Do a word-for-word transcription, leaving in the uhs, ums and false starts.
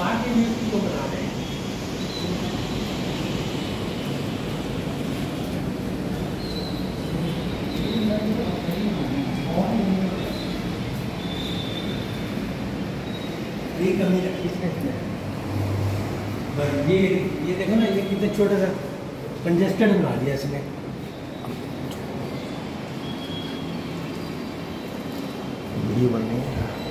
बाकी व्यक्ति को बना रहे हैं। ये कमी रखी बस ये ये देखो ना, ये कितना छोटा सा कंजेस्टेड बना दिया इसने। वीडियो बननी है।